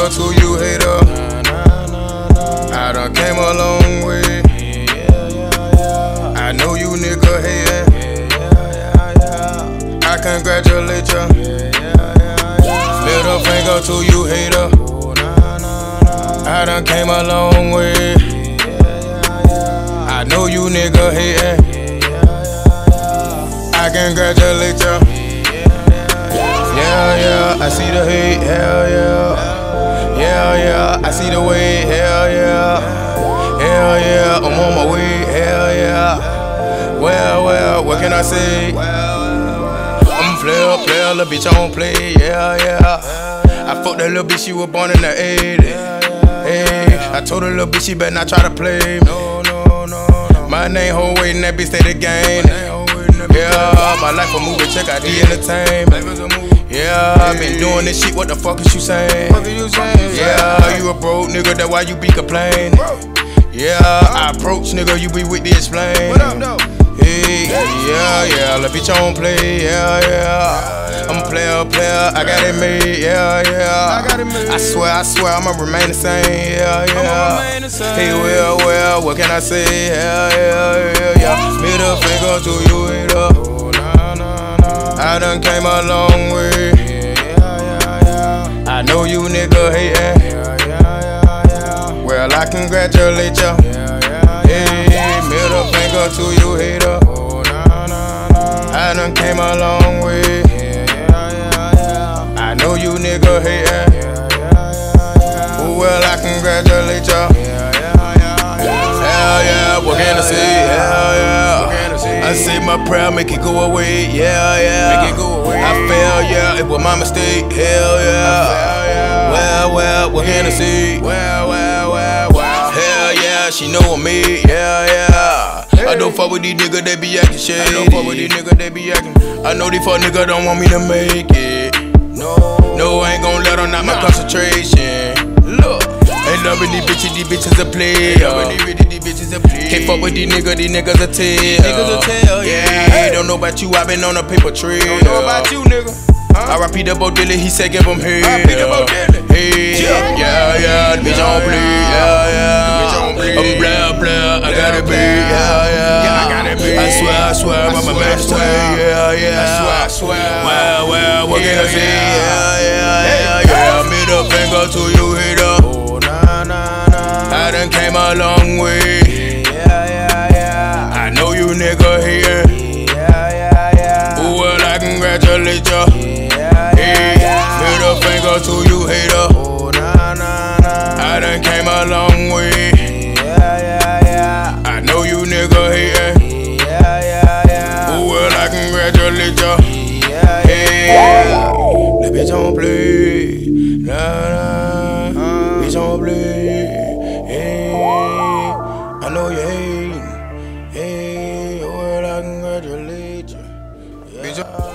finger to you, hater. I done came a long way. I know you nigga hatin'. I congratulate ya. Middle finger to you, hater. I done came a long way. I know you nigga hatin'. I congratulate ya. Yeah, yeah, I see the hate, hell yeah. Yeah, yeah, I see the way, hell yeah. Hell yeah, I'm on my way, hell yeah. Well, what can I say? I'm a player, little bitch, I don't play, yeah, yeah. I fucked that little bitch, she was born in the 80s. Hey, I told her little bitch, she better not try to play me. My name, whole weight, and that bitch stay the game. Yeah, my life a movie, check out the entertainment. Yeah, I been doing this shit, what the fuck is you saying? Yeah, you a broke nigga, that's why you be complaining. Yeah, I approach nigga, you be with the explain. Hey, yeah, little bitch I don't play, yeah. I'm a player, I got it made, yeah. I swear, I'ma remain the same, yeah. Hey, well, what can I say, yeah. Middle finger to you, hater. I done came a long way. I know you nigga hatin'. Well, I congratulate ya. Hey, middle finger to you, hater. I done came a long way. I know you nigga hatin'. Well, I congratulate ya. Hell yeah, what can I say? Hell yeah. I say my prayer, make it go away, yeah. Make it go away. I fail, yeah, it was my mistake, hell yeah. Well, what can I say? Well. Hell yeah, she know I'm me, yeah. I don't fuck with these niggas, they be acting shady. I know these fuck niggas don't want me to make it. No, I ain't gon' let them knock my concentration. Look, ain't loving these bitches a player. Can't fuck with these niggas a tell. Yeah, don't know about you, I been on a paper trail. Don't know about you, nigga. R.I.P. the Bo Dilly, he said give him hell. Hey, yeah, the bitch on play, yeah. I'm blah, I gotta be, yeah. I swear, I'm a master, yeah. I swear. Well, what can I say, yeah. Middle finger to you, hater. I done came a long way. I know you nigga here. Well, I congratulate ya. Hey, middle finger to you, hater. I done came a long way. I know you nigga here. Well, I congratulate ya. Hey, the bitch don't play. Nah, bitch don't play. Hey, I know you hate. Hey, well, I congratulate you. Yeah.